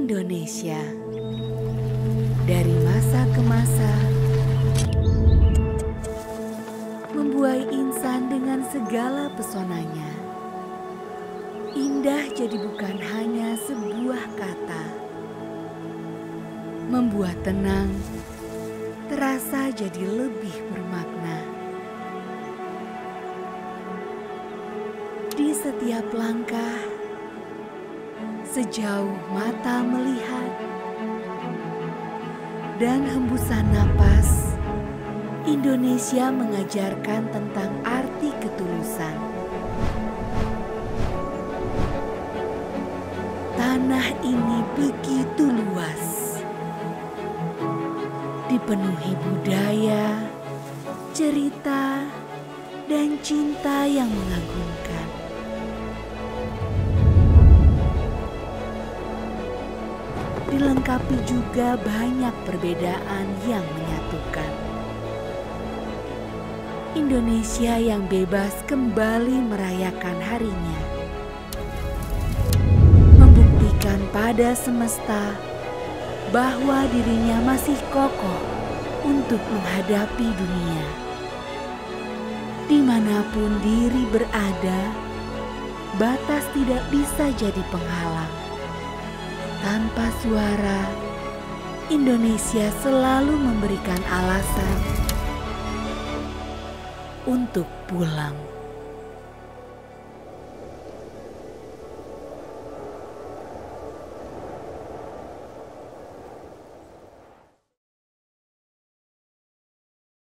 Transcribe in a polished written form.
Indonesia. Dari masa ke masa, membuai insan dengan segala pesonanya. Indah jadi bukan hanya sebuah kata. Membuat tenang terasa jadi lebih bermakna. Di setiap langkah, sejauh mata melihat, dan hembusan napas, Indonesia mengajarkan tentang arti ketulusan. Tanah ini begitu luas, dipenuhi budaya, cerita, dan cinta yang mengagumkan. Dilengkapi juga banyak perbedaan yang menyatukan. Indonesia yang bebas kembali merayakan harinya, membuktikan pada semesta bahwa dirinya masih kokoh untuk menghadapi dunia. Dimanapun diri berada, batas tidak bisa jadi penghalang. Tanpa suara, Indonesia selalu memberikan alasan untuk pulang.